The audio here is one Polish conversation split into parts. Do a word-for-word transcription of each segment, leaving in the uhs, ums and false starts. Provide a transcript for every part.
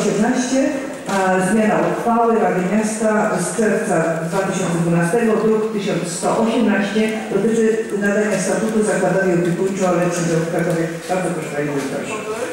osiemnaście, a zmiana uchwały Rady Miasta z czerwca dwa tysiące dwunastego, druk tysiąc sto osiemnaście, dotyczy nadania statutu zakładowi opiekuńczo-leczym w Krakowie. Bardzo proszę Panie Dyrektorze.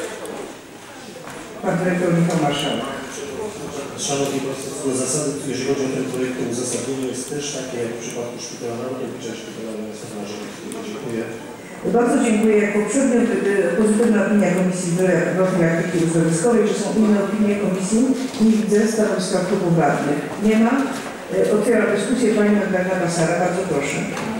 Pan Dyrektor Michał Marszałek. Szanowni Państwo, zasady, jeżeli chodzi o ten projekt, to uzasadnienie jest też takie jak w przypadku Szpitala Narodowicza i Szpitala Miasta Marzowskiego. Dziękuję. Bardzo dziękuję. Jak poprzednio pozytywna opinia Komisji Profilaktyki Uzdrowiskowej. Czy są inne opinie Komisji? Nie widzę. Stanowiska klubów radnych nie ma. Otwieram dyskusję. Pani Magdalena Sara, bardzo proszę.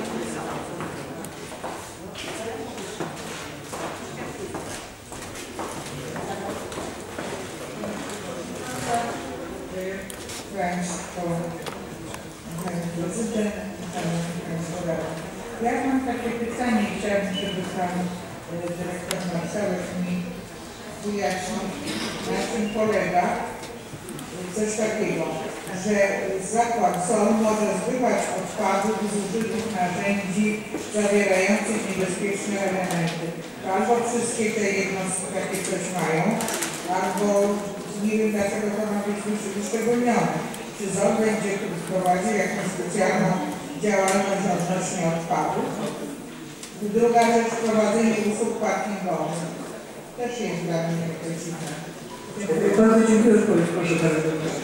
Państwo, Pani Prezydent, Państwo Radni. Ja mam takie pytanie i chciałabym, żeby Pan Dyrektor Marszałek mi wyjaśnił, na czym polega coś takiego, że zakład S O L może zbywać odpadów z użytych narzędzi zawierających niebezpieczne elementy. Albo wszystkie te jednostki takie coś mają, albo nie wiem, dlaczego to ma być wyszczególnione. Czy Z O L będzie prowadził jakąś specjalną działalność odnośnie odpadów? Druga rzecz, prowadzenie usług parkingowych. Też jest dla mnie nieprecyzyjne. Bardzo dziękuję. Odpowiedź proszę Pana Dyrektora.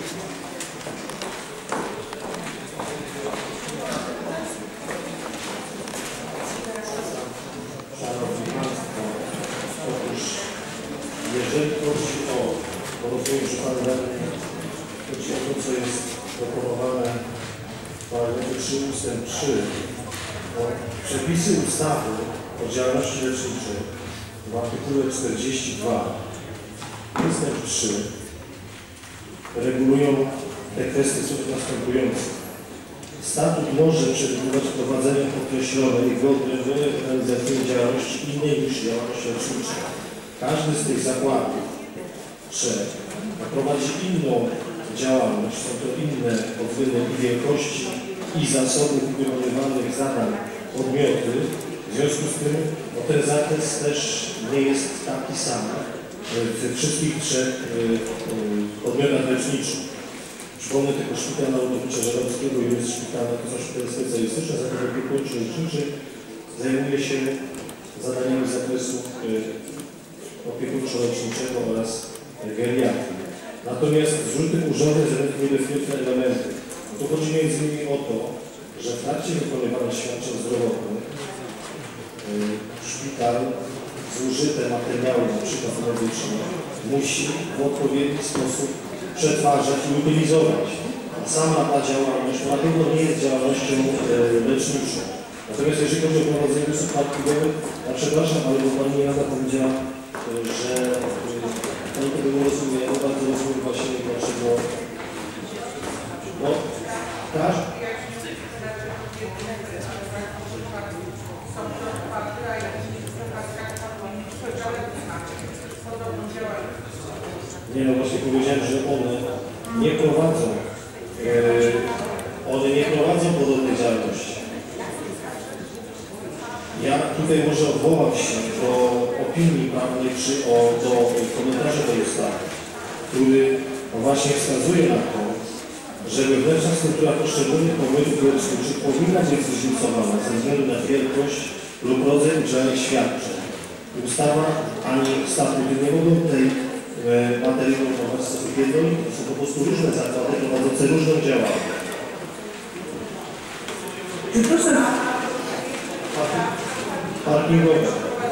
Szanowni Państwo, otóż jeżeli chodzi o, bo rozumiem, że Pan Radny chodzi o to, co jest proponowane w paragrafie trzy ustęp trzy, bo przepisy ustawy o działalności leczniczej w artykule czterdzieści dwa ustęp trzy regulują te kwestie są następujące. Statut może przewidywać prowadzenie określonej godnej realizacyjnej działalności innej niż działalność lecznicza. Każdy z tych zakładów trzech prowadzi inną działalność, są to inne pod względem i wielkości i zasobów wykonywanych zadań podmioty. W związku z tym no, ten zakres też nie jest taki sam w wszystkich trzech podmiotach leczniczych. Przypomnę tylko Szpital Narodowicza Żeromskiego i jest szpital, to są szpitale specjalistyczne, zakład opiekuńczy-leczniczy zajmuje się zadaniami z zakresu opiekuńczo-leczniczego oraz geriatrii. Natomiast zrzuty urządzeń zawierających niebezpieczne elementy. Tu chodzi między innymi o to, że w trakcie wykonywania świadczeń zdrowotnych szpital zużyte materiały, na przykład medyczne, musi w odpowiedni sposób przetwarzać i utylizować. A sama ta działalność na pewno nie jest działalnością e, leczniczą. Natomiast jeżeli chodzi o prowadzenie usług parkingowych, ja przepraszam, ale bo Pani Jana powiedziała, e, że e, Pani tego nie rozumie, ja bardzo rozumiem właśnie dlaczego. No, każdy. Nie no, właśnie powiedziałem, że one nie prowadzą, e, one nie prowadzą podobnej działalności. Ja tutaj może odwołam się do opinii prawnej czy o, do komentarza tej ustawy, który właśnie wskazuje na to, że wewnętrzna struktura poszczególnych podmiotów leczniczych powinna być zróżnicowana ze względu na wielkość lub rodzaj udzielanych świadczeń. Ustawa ani statut nie mogą tej materii prowadzące w sposób jednolity. To są po prostu różne zakłady prowadzące różną działalność. Czy proszę... Parkingowe.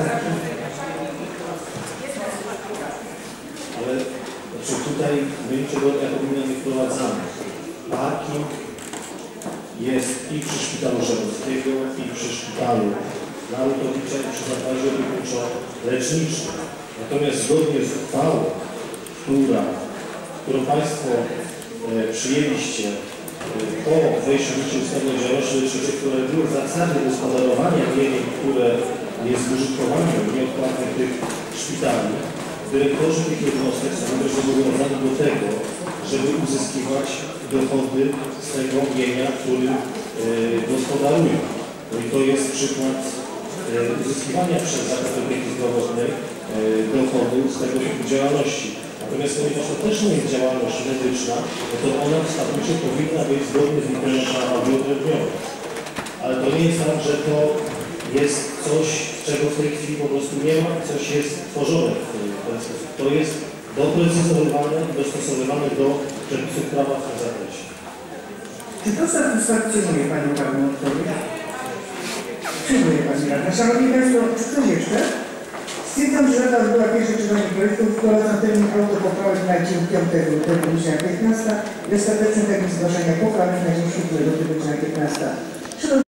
Ale znaczy tutaj my niczego jako gmina nie wprowadzamy. Parking jest i przy Szpitalu Żeromskiego, i przy Szpitalu Narodowicza, i przy zakładzie opiekuńczo-leczniczym. Natomiast zgodnie z uchwałą, która, którą Państwo e, przyjęliście e, po wejściu w życie ustawy o działalności leczniczej, które były zasady gospodarowania mieniem, które jest w użytkowaniu nieodpłatnych tych szpitali, dyrektorzy tych jednostek są zobowiązani do tego, żeby uzyskiwać dochody z tego mienia, którym e, gospodarują. No i to jest przykład e, uzyskiwania przez Zakład Opieki Zdrowotnej dochody z tego typu działalności. Natomiast ponieważ to też nie jest działalność medyczna, no to ona w statucie powinna być zgodnie z literą prawa wyodrębniona. Ale to nie jest tak, że to jest coś, czego w tej chwili po prostu nie ma, coś jest tworzone w ten sposób. To jest doprecyzowywane i dostosowywane do przepisów prawa w tym zakresie. Czy to satysfakcjonuje Panią Radną odpowiedź? Dziękuję Pani Radna. Szanowni Państwo, czy ktoś jeszcze? Stwierdzam, że Rada odbyła pierwsze czytanie projektu, wprowadzam termin autopoprawek na dzień piątego lutego do godziny piętnastej i ostateczny termin zgłaszania poprawek na dzień siódmego lutego do godziny piętnastej.